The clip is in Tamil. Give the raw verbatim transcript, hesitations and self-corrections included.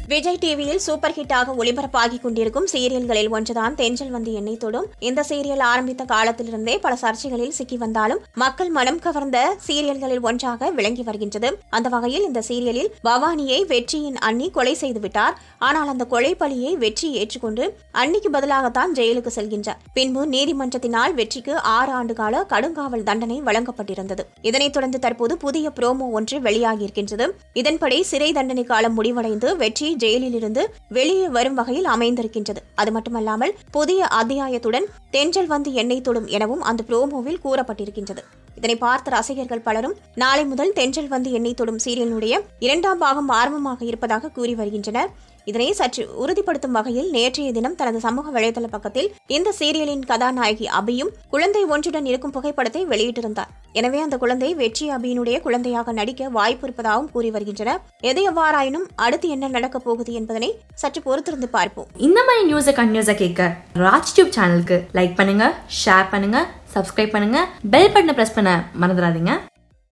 விஜய் டிவியில் சூப்பர் ஹிட்டாக ஒளிபரப்பாகி கொண்டிருக்கும் சீரியல்களில் ஒன்றுதான் தென்றல் வந்து எண்ணெய் தொடும். இந்த சீரியல் ஆரம்பித்த காலத்திலிருந்தே பல சர்ச்சைகளில் சிக்கி வந்தாலும் மக்கள் மனம் கவர்ந்த சீரியல்களில் ஒன்றாக விளங்கி வருகின்றது. அந்த வகையில் இந்த சீரியலில் பவானியை வெற்றியின் அண்ணி கொலை செய்து விட்டார். ஆனால் அந்த கொலை பழியை வெற்றி ஏற்றுக்கொண்டு அன்னிக்கு பதிலாகத்தான் ஜெயிலுக்கு செல்கின்றார். பின்பு நீதிமன்றத்தினால் வெற்றிக்கு ஆறு ஆண்டு கால கடுங்காவல் தண்டனை வழங்கப்பட்டிருந்தது. இதனைத் தொடர்ந்து தற்போது புதிய புரோமோ ஒன்று வெளியாகியிருக்கின்றது. இதன்படி சிறை தண்டனை காலம் முடிவடைந்து வெற்றி ஜெயிலில் இருந்து வெளியே வரும் வகையில் அமைந்திருக்கின்றது. அது மட்டுமல்லாமல் புதிய அத்தியாயத்துடன் தென்றல் வந்து எண்ணெய் தொடும் எனவும் அந்த புரோமோவில் கூறப்பட்டிருக்கின்றது. இதனை பார்த்த ரசிகர்கள் பலரும் நாளை முதல் தென்றல் வந்து எண்ணெய் தொடும் சீரியலினுடைய இரண்டாம் பாகம் ஆரம்பமாக இருப்பதாக கூறி வருகின்றனர். இதனை சற்று உறுதிப்படுத்தும் வகையில் நேற்றைய தினம் தனது சமூக வலைதள பக்கத்தில் இந்த சீரியலின் கதாநாயகி அபியும் குழந்தை ஒன்றுடன் இருக்கும் புகைப்படத்தை வெளியிட்டிருந்தார். எனவே அந்த குழந்தை வெற்றி அபியினுடைய குழந்தையாக நடிக்க வாய்ப்பு இருப்பதாகவும் கூறி வருகின்றனர். எது எவ்வாறாயினும் அடுத்து என்ன நடக்கப் போகுது என்பதனை சற்று பொறுத்திருந்து பார்ப்போம். இந்த மாதிரி நியூஸை கண்டினியூஸா கேட்க ராஜ் டியூப் சேனலுக்கு லைக் பண்ணுங்க, ஷேர் பண்ணுங்க, சப்ஸ்கிரைப் பண்ணுங்க, பெல் பட்டனை பிரஸ் பண்ண மறந்துடாதீங்க.